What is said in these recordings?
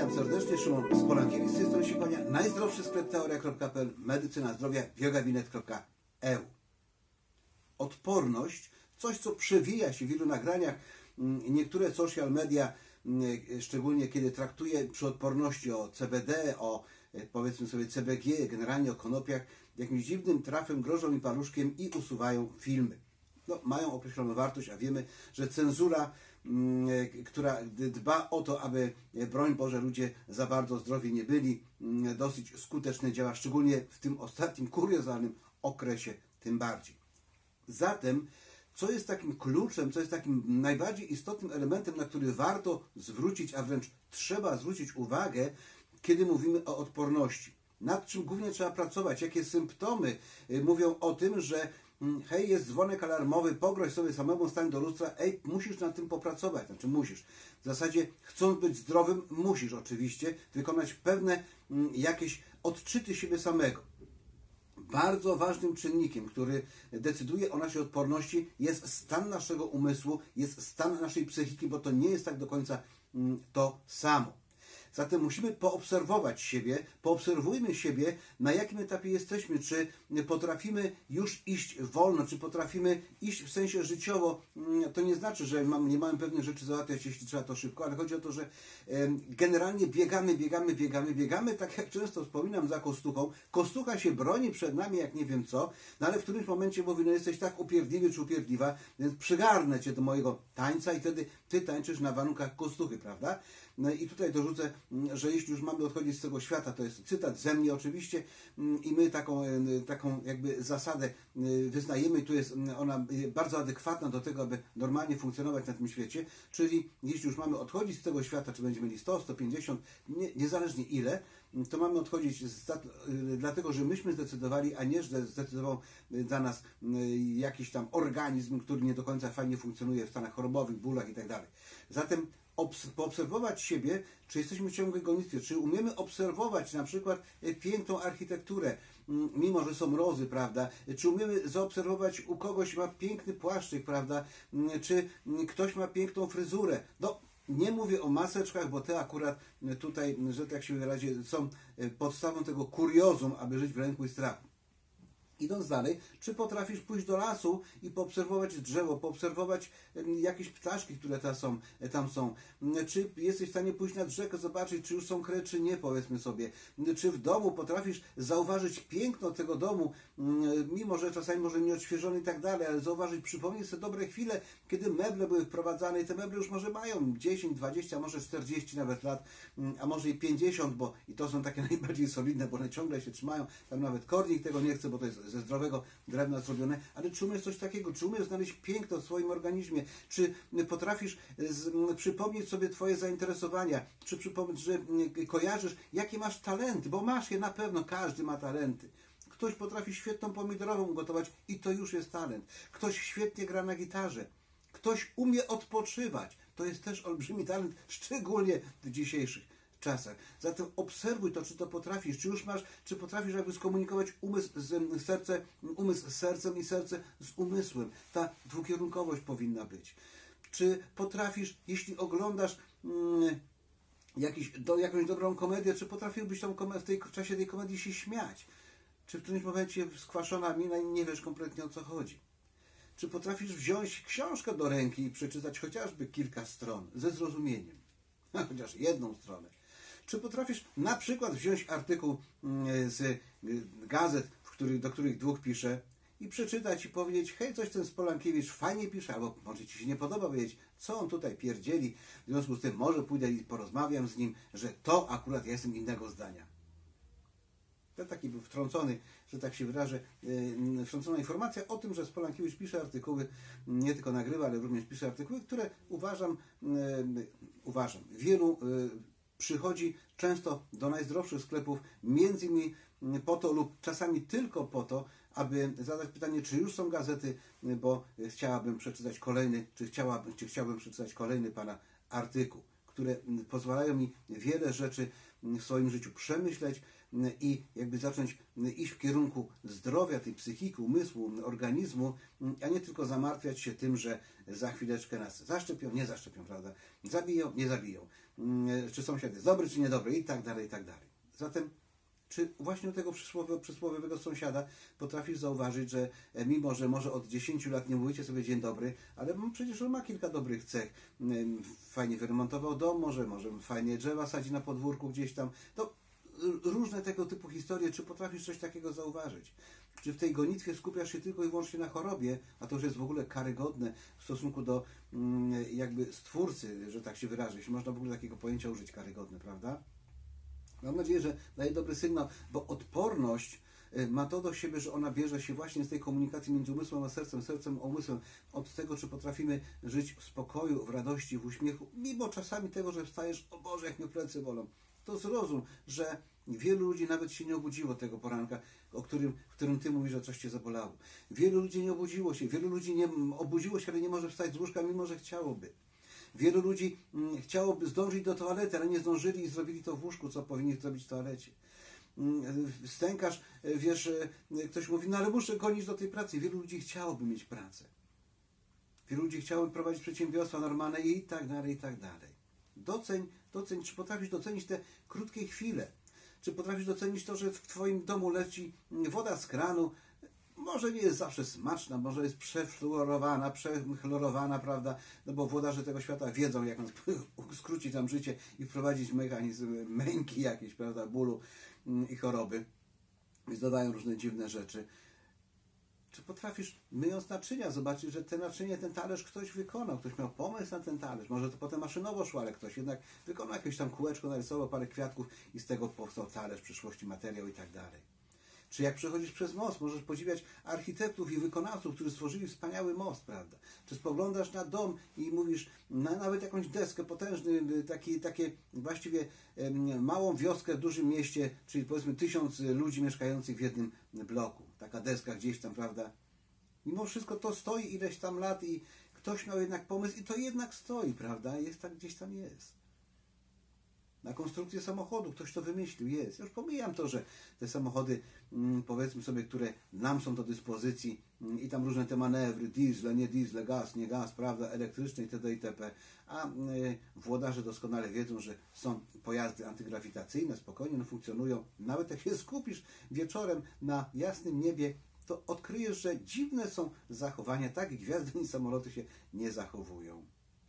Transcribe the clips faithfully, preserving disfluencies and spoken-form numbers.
Witam serdecznie, Szymon Spolankiewicz, z tej strony się kłania. Najzdrowszy sklep teoria kropka p l, medycyna zdrowia, biogabinet kropka e u. Odporność, coś co przewija się w wielu nagraniach. Niektóre social media, szczególnie kiedy traktuje przy odporności o C B D, o powiedzmy sobie C B G, generalnie o konopiach, jakimś dziwnym trafem grożą mi paluszkiem i usuwają filmy. No, mają określoną wartość, a wiemy, że cenzura, która dba o to, aby, broń Boże, ludzie za bardzo zdrowi nie byli, dosyć skutecznie działa, szczególnie w tym ostatnim kuriozalnym okresie tym bardziej. Zatem, co jest takim kluczem, co jest takim najbardziej istotnym elementem, na który warto zwrócić, a wręcz trzeba zwrócić uwagę, kiedy mówimy o odporności? Nad czym głównie trzeba pracować? Jakie symptomy mówią o tym, że hej, jest dzwonek alarmowy, pogroź sobie samemu, stań do lustra, ej, musisz nad tym popracować, znaczy musisz. W zasadzie, chcąc być zdrowym, musisz oczywiście wykonać pewne m, jakieś odczyty siebie samego. Bardzo ważnym czynnikiem, który decyduje o naszej odporności, jest stan naszego umysłu, jest stan naszej psychiki, bo to nie jest tak do końca m, to samo. Zatem musimy poobserwować siebie, poobserwujmy siebie, na jakim etapie jesteśmy, czy potrafimy już iść wolno, czy potrafimy iść w sensie życiowo. To nie znaczy, że mam, nie mamy pewnych rzeczy załatwiać, jeśli trzeba to szybko, ale chodzi o to, że generalnie biegamy, biegamy, biegamy, biegamy, tak jak często wspominam za Kostuchą. Kostucha się broni przed nami jak nie wiem co, no ale w którymś momencie mówi, no jesteś tak upierdliwy czy upierdliwa, więc przygarnę cię do mojego tańca i wtedy ty tańczysz na warunkach Kostuchy, prawda? No i tutaj dorzucę, że jeśli już mamy odchodzić z tego świata, to jest cytat ze mnie oczywiście i my taką, taką jakby zasadę wyznajemy i tu jest ona bardzo adekwatna do tego, aby normalnie funkcjonować na tym świecie, czyli jeśli już mamy odchodzić z tego świata, czy będziemy mieli sto, sto pięćdziesiąt, nie, niezależnie ile, to mamy odchodzić z, dlatego, że myśmy zdecydowali, a nie, że zdecydował dla nas jakiś tam organizm, który nie do końca fajnie funkcjonuje w stanach chorobowych, bólach i tak dalej. Zatem poobserwować siebie, czy jesteśmy w ciągłej gonitwie, czy umiemy obserwować na przykład piękną architekturę, mimo że są rozy, prawda, czy umiemy zaobserwować u kogoś ma piękny płaszczyk, prawda, czy ktoś ma piękną fryzurę. No, nie mówię o maseczkach, bo te akurat tutaj, że tak się wyrazi, są podstawą tego kuriozum, aby żyć w lęku i strachu. Idąc dalej, czy potrafisz pójść do lasu i poobserwować drzewo, poobserwować jakieś ptaszki, które tam są, tam są. Czy jesteś w stanie pójść nad rzekę, zobaczyć, czy już są kre, czy nie, powiedzmy sobie. Czy w domu potrafisz zauważyć piękno tego domu, mimo że czasami może nieodświeżony i tak dalej, ale zauważyć, przypomnieć sobie dobre chwile, kiedy meble były wprowadzane i te meble już może mają dziesięć, dwadzieścia, może czterdzieści nawet lat, a może i pięćdziesiąt, bo i to są takie najbardziej solidne, bo one ciągle się trzymają. Tam nawet kornik tego nie chce, bo to jest ze zdrowego drewna zrobione, ale czy umiesz coś takiego? Czy umiesz znaleźć piękno w swoim organizmie? Czy potrafisz z, przypomnieć sobie Twoje zainteresowania? Czy przypomnieć, że kojarzysz, jakie masz talenty? Bo masz je na pewno, każdy ma talenty. Ktoś potrafi świetną pomidorową ugotować i to już jest talent. Ktoś świetnie gra na gitarze. Ktoś umie odpoczywać. To jest też olbrzymi talent, szczególnie w dzisiejszych czasach. Zatem obserwuj to, czy to potrafisz, czy już masz, czy potrafisz jakby skomunikować umysł z serce, umysł z sercem i serce z umysłem. Ta dwukierunkowość powinna być. Czy potrafisz, jeśli oglądasz mm, jakiś, do, jakąś dobrą komedię, czy potrafiłbyś tą komedię, w, tej, w czasie tej komedii się śmiać? Czy w którymś momencie skwaszona mina i nie wiesz kompletnie o co chodzi? Czy potrafisz wziąć książkę do ręki i przeczytać chociażby kilka stron ze zrozumieniem? Chociaż jedną stronę. Czy potrafisz na przykład wziąć artykuł z gazet, w których, do których dwóch pisze i przeczytać i powiedzieć, hej, coś ten Spolankiewicz fajnie pisze, albo może Ci się nie podoba, powiedzieć, co on tutaj pierdzieli, w związku z tym może pójdę i porozmawiam z nim, że to akurat ja jestem innego zdania. To taki był wtrącony, że tak się wyrażę, wtrącona informacja o tym, że Spolankiewicz pisze artykuły, nie tylko nagrywa, ale również pisze artykuły, które uważam, uważam, wielu przychodzi często do najzdrowszych sklepów, między innymi po to lub czasami tylko po to, aby zadać pytanie, czy już są gazety, bo chciałabym przeczytać kolejny, czy, chciałabym, czy chciałbym przeczytać kolejny Pana artykuł, które pozwalają mi wiele rzeczy w swoim życiu przemyśleć i jakby zacząć iść w kierunku zdrowia tej psychiki, umysłu, organizmu, a nie tylko zamartwiać się tym, że za chwileczkę nas zaszczepią, nie zaszczepią, prawda? Zabiją, nie zabiją. Czy sąsiad jest dobry, czy niedobry i tak dalej, i tak dalej. Zatem czy właśnie u tego przysłowiowego sąsiada potrafisz zauważyć, że mimo, że może od dziesięciu lat nie mówicie sobie dzień dobry, ale przecież on ma kilka dobrych cech. Fajnie wyremontował dom, może, może fajnie drzewa sadzi na podwórku gdzieś tam. To różne tego typu historie. Czy potrafisz coś takiego zauważyć? Czy w tej gonitwie skupiasz się tylko i wyłącznie na chorobie, a to już jest w ogóle karygodne w stosunku do jakby stwórcy, że tak się wyrażę, jeśli można w ogóle takiego pojęcia użyć, karygodne, prawda? Mam nadzieję, że daje dobry sygnał, bo odporność ma to do siebie, że ona bierze się właśnie z tej komunikacji między umysłem a sercem, sercem a umysłem, od tego, czy potrafimy żyć w spokoju, w radości, w uśmiechu, mimo czasami tego, że wstajesz, o Boże, jak mnie plecy bolą. To zrozum, że wielu ludzi nawet się nie obudziło tego poranka, o którym, w którym Ty mówisz, że coś Cię zabolało. Wielu ludzi nie obudziło się, wielu ludzi nie obudziło się, ale nie może wstać z łóżka, mimo że chciałoby. Wielu ludzi mm, chciałoby zdążyć do toalety, ale nie zdążyli i zrobili to w łóżku, co powinni zrobić w toalecie. Mm, stękasz, wiesz, ktoś mówi, no ale muszę gonić do tej pracy. Wielu ludzi chciałoby mieć pracę. Wielu ludzi chciałoby prowadzić przedsiębiorstwa normalne i tak dalej, i tak dalej. Doceń, doceń, czy potrafisz docenić te krótkie chwile? Czy potrafisz docenić to, że w Twoim domu leci woda z kranu? Może nie jest zawsze smaczna, może jest przefluorowana, przechlorowana, prawda? No bo włodarze tego świata wiedzą, jak nas skrócić tam życie i wprowadzić mechanizm męki jakieś, prawda? Bólu i choroby. Więc dodają różne dziwne rzeczy. Czy potrafisz, myjąc naczynia, zobaczyć, że te naczynie, ten talerz ktoś wykonał, ktoś miał pomysł na ten talerz, może to potem maszynowo szło, ale ktoś jednak wykonał jakieś tam kółeczko, narysował parę kwiatków i z tego powstał talerz, w przyszłości materiał i tak dalej. Czy jak przechodzisz przez most, możesz podziwiać architektów i wykonawców, którzy stworzyli wspaniały most, prawda? Czy spoglądasz na dom i mówisz, na nawet jakąś deskę, potężny, taki, takie właściwie małą wioskę w dużym mieście, czyli powiedzmy tysiąc ludzi mieszkających w jednym bloku. Taka deska gdzieś tam, prawda? Mimo wszystko to stoi ileś tam lat i ktoś miał jednak pomysł i to jednak stoi, prawda? Jest tak, gdzieś tam jest. Na konstrukcję samochodu ktoś to wymyślił, jest. Już pomijam to, że te samochody, powiedzmy sobie, które nam są do dyspozycji i tam różne te manewry, diesle, nie diesle, gaz, nie gaz, prawda, elektryczne itd. itp. A włodarze doskonale wiedzą, że są pojazdy antygrawitacyjne, spokojnie no, funkcjonują. Nawet jak się skupisz wieczorem na jasnym niebie, to odkryjesz, że dziwne są zachowania. Tak, gwiazdy i samoloty się nie zachowują.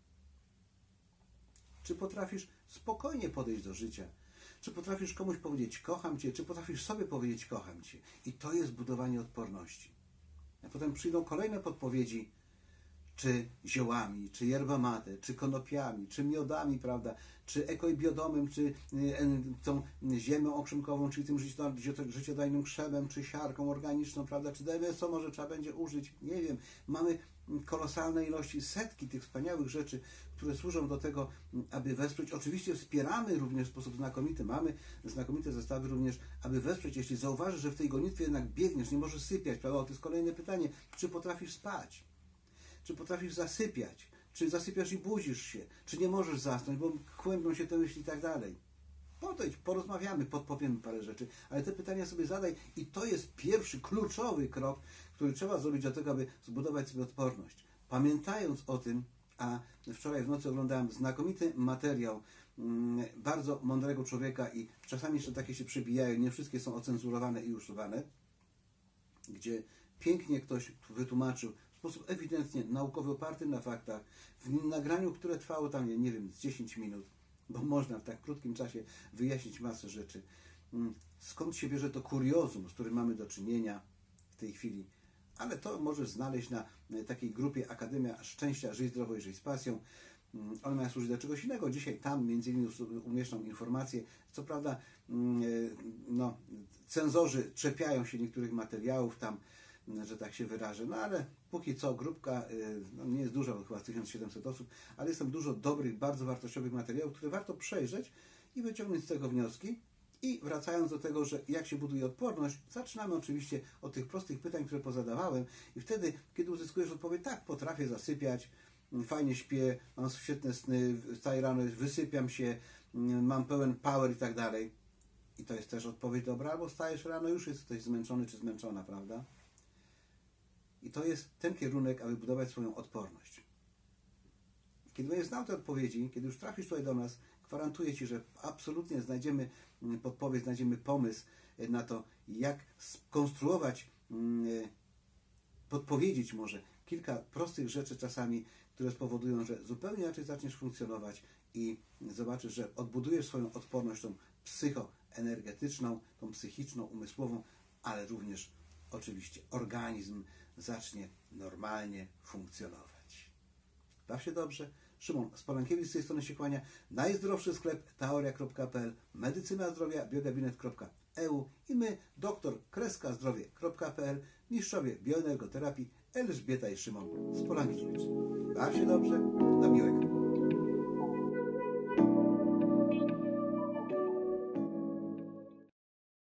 Czy potrafisz spokojnie podejść do życia? Czy potrafisz komuś powiedzieć kocham Cię? Czy potrafisz sobie powiedzieć kocham Cię? I to jest budowanie odporności. A potem przyjdą kolejne podpowiedzi, czy ziołami, czy yerba mate, czy konopiami, czy miodami, prawda? Czy ekobiodomem, czy tą ziemią okrzymkową, czyli tym życiodajnym krzewem, czy siarką organiczną, prawda? Czy D M S O może trzeba będzie użyć? Nie wiem. Mamy kolosalne ilości, setki tych wspaniałych rzeczy, które służą do tego, aby wesprzeć. Oczywiście wspieramy również w sposób znakomity. Mamy znakomite zestawy również, aby wesprzeć. Jeśli zauważysz, że w tej gonitwie jednak biegniesz, nie możesz sypiać, prawda? To jest kolejne pytanie. Czy potrafisz spać? Czy potrafisz zasypiać? Czy zasypiasz i budzisz się? Czy nie możesz zasnąć, bo kłębią się te myśli i tak dalej? Podejdź, porozmawiamy, podpowiemy parę rzeczy, ale te pytania sobie zadaj i to jest pierwszy, kluczowy krok, który trzeba zrobić do tego, aby zbudować sobie odporność. Pamiętając o tym, a wczoraj w nocy oglądałem znakomity materiał mm, bardzo mądrego człowieka i czasami jeszcze takie się przebijają, nie wszystkie są ocenzurowane i usuwane, gdzie pięknie ktoś wytłumaczył w sposób ewidentnie naukowy, oparty na faktach, w nagraniu, które trwało tam, nie wiem, z dziesięć minut, bo można w tak krótkim czasie wyjaśnić masę rzeczy. Skąd się bierze to kuriozum, z którym mamy do czynienia w tej chwili, ale to możesz znaleźć na takiej grupie Akademia Szczęścia, Żyj zdrowo i żyj z pasją. Ona ma służyć do czegoś innego. Dzisiaj tam między innymi umieszczam informacje. Co prawda no, cenzorzy czepiają się niektórych materiałów tam, że tak się wyrażę, no ale póki co grupka no, nie jest duża, bo chyba tysiąc siedemset osób, ale jest tam dużo dobrych, bardzo wartościowych materiałów, które warto przejrzeć i wyciągnąć z tego wnioski. I wracając do tego, że jak się buduje odporność, zaczynamy oczywiście od tych prostych pytań, które pozadawałem i wtedy, kiedy uzyskujesz odpowiedź, tak, potrafię zasypiać, fajnie śpię, mam świetne sny, wstaję rano, wysypiam się, mam pełen power i tak dalej. I to jest też odpowiedź dobra, albo wstajesz rano, już jesteś zmęczony czy zmęczona, prawda? I to jest ten kierunek, aby budować swoją odporność. Kiedy będziesz znał te odpowiedzi, kiedy już trafisz tutaj do nas, gwarantuję Ci, że absolutnie znajdziemy podpowiedź, znajdziemy pomysł na to, jak skonstruować, podpowiedzieć może kilka prostych rzeczy czasami, które spowodują, że zupełnie inaczej zaczniesz funkcjonować i zobaczysz, że odbudujesz swoją odporność, tą psychoenergetyczną, tą psychiczną, umysłową, ale również oczywiście organizm zacznie normalnie funkcjonować. Baw się dobrze. Szymon Spolankiewicz z tej strony się kłania. Najzdrowszy sklep teoria kropka p l, medycyna zdrowia, biogabinet kropka e u i my, doktor kreska zdrowie kropka p l, mistrzowie bioenergoterapii Elżbieta i Szymon Spolankiewicz. Baw się dobrze. Do miłego.